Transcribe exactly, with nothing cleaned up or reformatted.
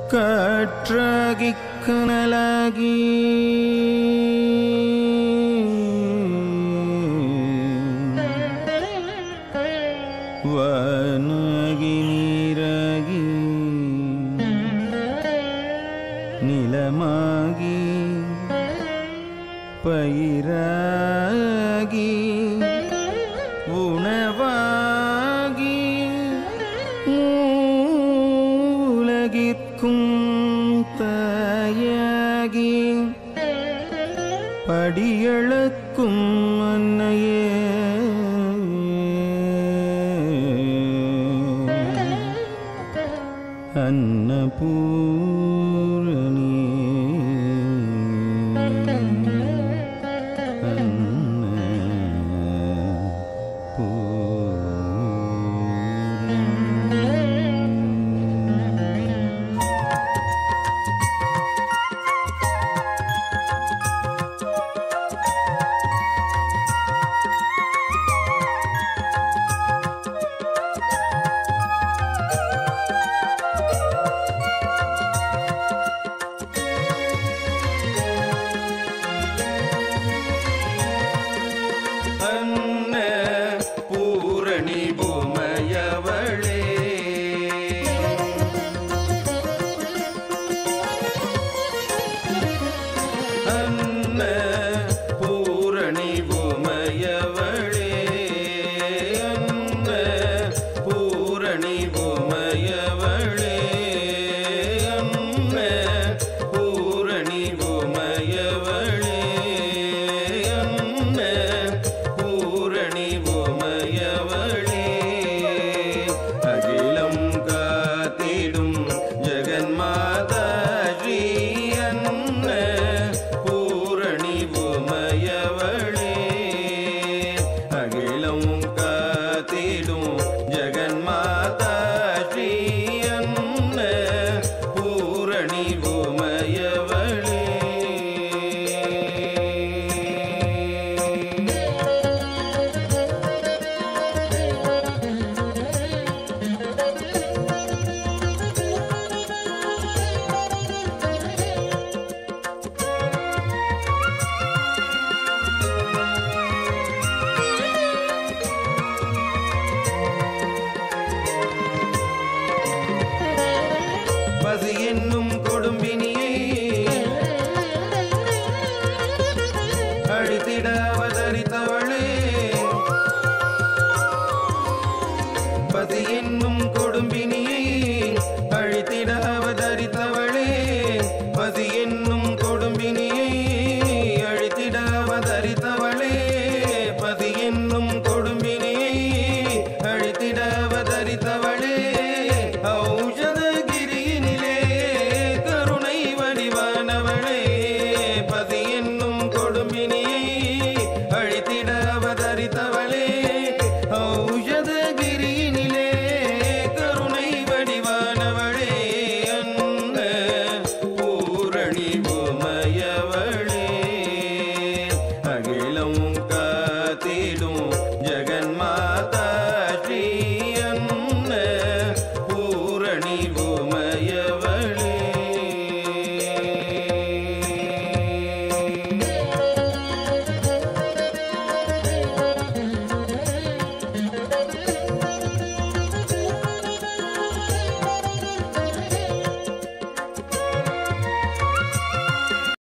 காற்றாகிக் கனலாகி வானாகி நீராகி நிலமாகி பயிராகி உணவாகி உலகிற்கும் தாயாகி படியளக்கும் அன்னையே அன்னபூரணி பூரணி பூமையவளே அன்ன பூரணி பூமையவளே அன்ன பூரணி பூமையவளே அன்ன பூரணி பூமையவளே அன்ன பூரணி பூமையவளே அகிலம் காத்திடும் ஜெகன்மாதா ஸ்ரீ அன்ன பூரணி பூமையவளே அகிலம் காத்திடும் ஜெகன்மாதா ஸ்ரீ அன்ன பூரணி பூமையவளே பசி என்னும் கொடும்பினியை அழித்திட அவதரித்தவளே பசி என்னும் கொடும்பினியை அழித்திட அவதரித்தவளே பசி என்னும் கொடும்பினியை அழித்திட அவதரித்தவளே பசி என்னும் கொடும்பினியை அழித்திட அவதரித்தவளே